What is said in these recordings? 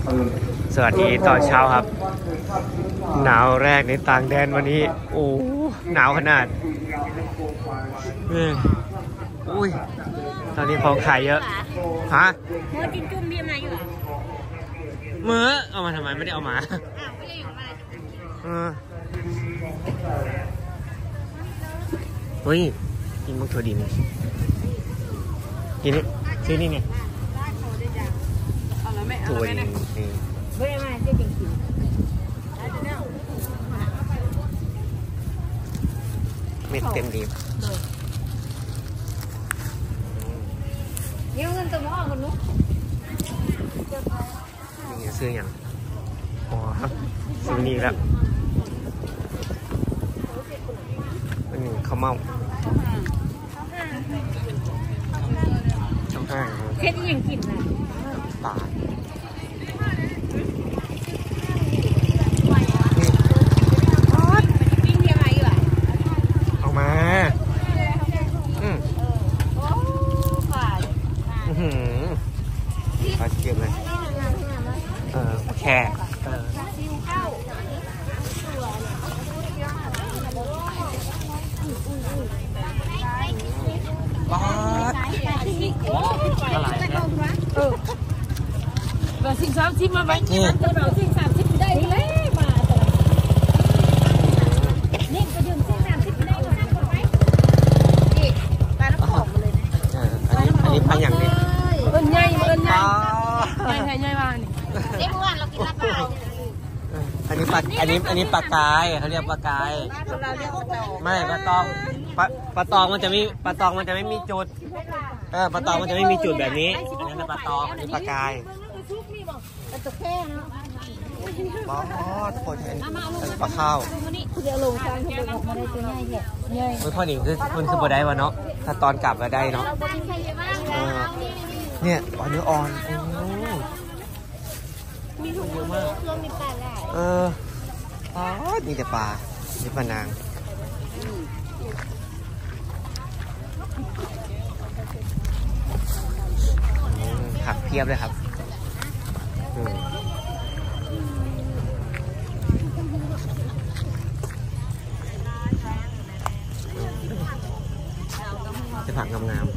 สวัสดีตอนเช้าครับหนาวแรกในต่างแดนวันนี้โอ้หนาวขนาดอุ้ยตอนนี้ของขายเยอะฮะเมื่อจิ้มจุ่มเบียร์มาอยู่เมื่อเอามาทำไมไม่ได้เอามาไม่ได้อยู่มาเฮ้ยกินมักถั่วดินกินนี่ซื้อนี่ไงถั่วดินนี่ไม่ได้มาจะจริงจริงเม็ดเต็มดีเงี้ยเงินตัวมอคนนู้นนี่ซื้ออย่างอ๋อซื้อนี่แล้วอันนี้ข้าวเม่าช่องห้างเฮ็ดยังกินน่ะปลาปิ้งเบียร์มาอยู่อ่ะเอามาปลาเก็บเลยแค่ปลาอะไรนะเราสิ่ง30มาไว้เราสิ่ง30ได้เลยมานี่ก็ยืมสิ่ง30ได้มาไว้นี่ปลาน้ำหอมมาเลยนะอันนี้ปลาอย่างนี้ใหญ่ใหญ่ใหญ่บ้างนี่เมื่อวานเรากินลาบเปล่าอันนี้ปลากายเขาเรียกปลากายเราเรียกปลาตองไม่ปลาตองปลาตองมันจะไม่มีจุดปลาตองมันจะไม่มีจุดแบบนี้อันนั้นปลาตองอันนี้ปลากายปลาตะแคงเนาะบอสโคตรเห็นปลาข้าวเดี๋ยวลงทางเขาบอกมาได้ตัวใหญ่แค่ใหญ่ไม่พอหนิคือบ่ได้วะเนาะถ้าตอนกลับมาได้เนาะเนี่ยปลาเนื้ออ่อนมีถุงเยอะมากมีปลาหลายนี่แต่ปลานี่ปลานางผักเพียบเลยครับจะผักงามๆ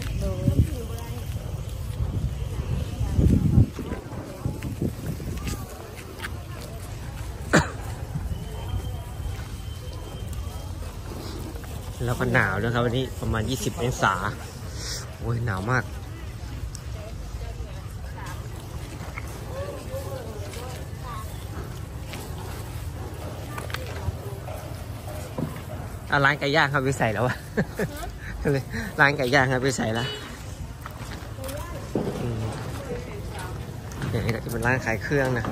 แล้วก็หนาวนะครับวันนี้ประมาณ20 องศาโอ้ยหนาวมากร้านไก่ย่างครับไปใส่แล้วอะร้านไก่ย่างครับไปใส่แล้วอย่างนี้ก็จะเป็นร้านขายเครื่องนะ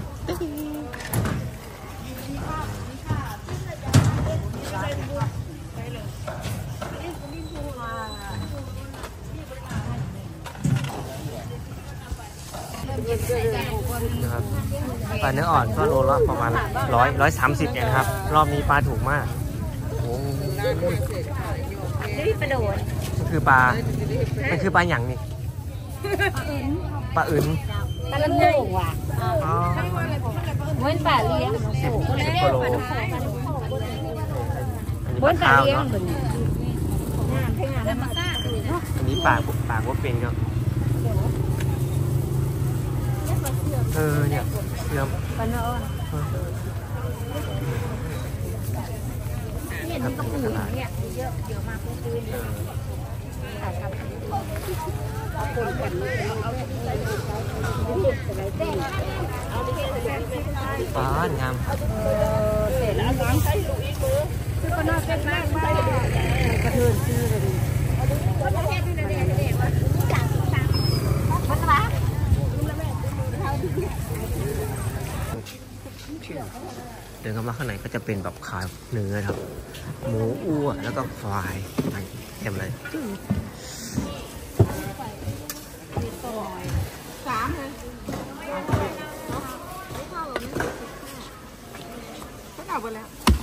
นะครับปลาเนื้ออ่อนก็โลละประมาณ130เองนะครับรอบนี้ปลาถูกมากโอ้นี่ปลาโดดมันคือปลาอย่างนี่ปลาอื่นปลาละโง่ว่ะเว้นปลาเลี้ยง 10 กิโลเว้นปลาเลี้ยงอันนี้ปลาว่าเป็นก็เนี่ยเริ่มปลาเนื้ออ่อนเนี่ยมันก็ปูเนี่ยเยอะมากปูป้านงามเสร็จแล้วล้างใช้ลูกอีกมือคือคนนอกเป็นมากไปกระเทือนชื่อเลยคนประเทศที่เด็กๆว่าสั่งมันละเดินเข้ามาข้างในก็จะเป็นแบบขายเนื้อครับหมูอ้วนแล้วก็ควายเต็มเลย 3เลยเขาเอาไปแล้ว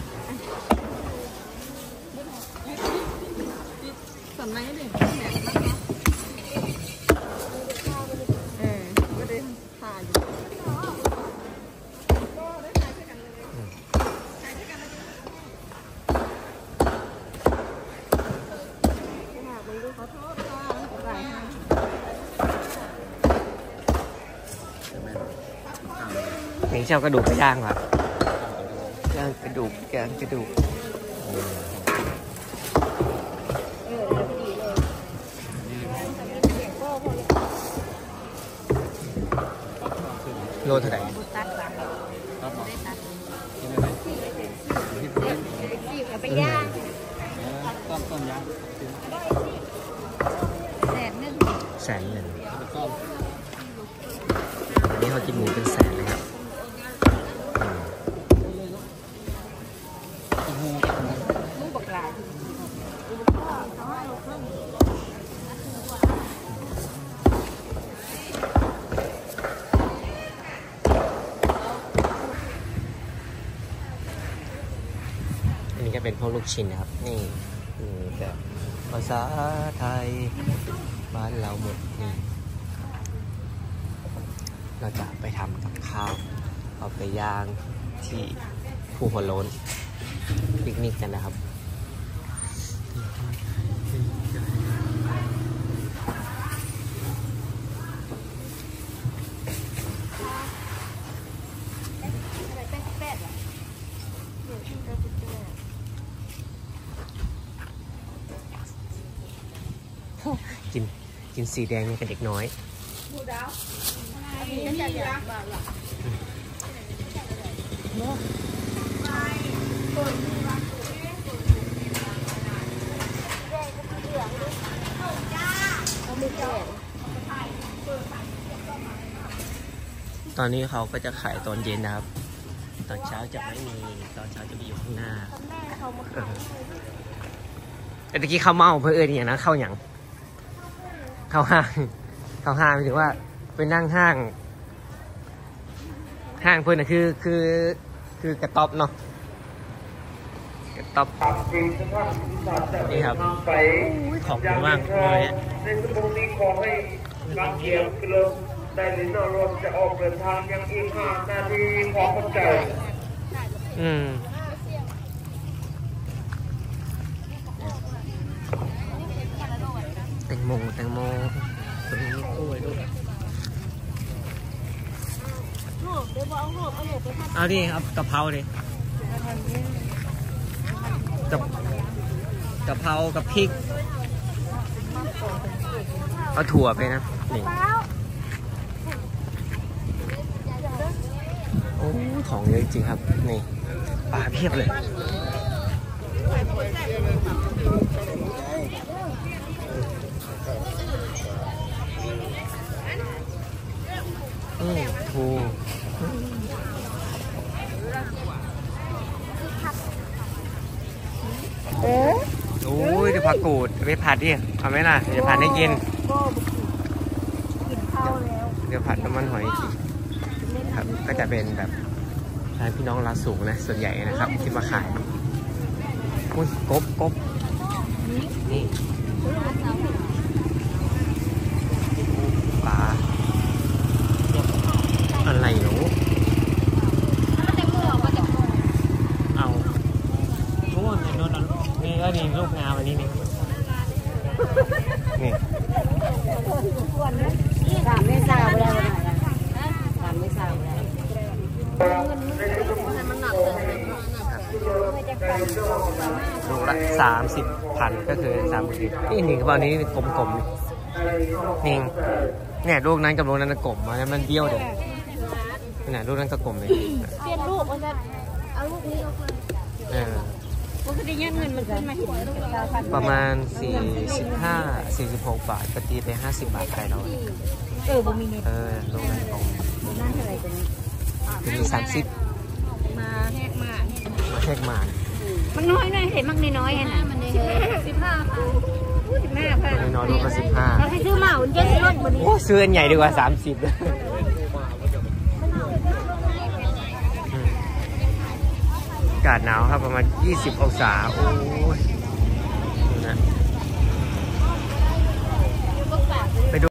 สำนักนี่ดิก็ได้ถ่ายอยู่นี่เจ้ากระดูกไปย่างว่ะย่างกระดูกย่างกระดูกโลเท่าไหร่ไปย่างต้มย่าง 100,000อันนี้เขากินหมูเป็นแสนเลยครับลูกบักหลาอันนี้ก็เป็นพวกลูกชิ้นนะครับนี่แบบภาษาไทยบ้านเราหมดนี่เราจะไปทำกับข้าวเอาไปย่างที่ภูหัวโล้นปิกนิกกันนะครับกินสีแดงนี่กับเด็กน้อยตอนนี้เขาก็จะขายตอนเย็นนะครับตอนเช้าจะไม่มีตอนเช้าจะมีอยู่ข้างหน้าแต่ตะกี้ข้าวเมาเพื่อเนี่ยนะข้าวหยังเข้าห้างหมายถึงว่าไปนั่งห้างเพื่อนนะคือกระต๊อบเนาะกระต๊อบนี่ครับของดีมากเลยในชั่วโมงนี้ขอให้บางเกียร์กิโลได้หรือนรถจะออกเดินทางยังอีก5 นาทีขอเข้าใจแตงโมตรงนี้กล้วยด้วยเอาดิครับกะเพราดิกะเพรากับพริกเอาถั่วไปนะนี่โอ้ของเยอะจริงครับนี่ปลาเพียบเลยถูกโอ้ยเดี๋ยวผักกูดไปผัดดิเอาไหมล่ะเดี๋ยวผัดให้กินเดี๋ยวผัดน้ำมันหอยกินครับก็จะเป็นแบบร้านพี่น้องราสูงนะส่วนใหญ่นะครับที่มาขายอุ้ยกบนี่ปลาอะไรหนูเอาโอ้ยนี่ก็นี่ลูกงามอันนี้นี่ 3 เมษายนได้3 เมษายนได้ลูกละ30,000ก็คือ30นี่กระเป๋านี้กลมๆนี่เนี่ยลูกนั้นกับลูกนั้นกลมมันเบี้ยวเด็กนี่ลูกนั้นก็กลมเลยเปลี่ยนรูปมันจะเอารูปนี้เอาไปปกติเงินมันขึ้นมาเห็นประมาณ46 บาทปกติไป50 บาทไทยเราบ่มีเน็ตลูกนั้นกลมนั่นเท่าไหร่ตัวนี้มี30 มาแหกมามันน้อยเห็นมากน้อยนะมัน15,000 น้อยลูกละ15 เราให้ซื้อมาอุ่นเยอะรถบนนี้ซื้ออันใหญ่ดีกว่า30อากาศหนาวครับประมาณ20 องศาโอ้ย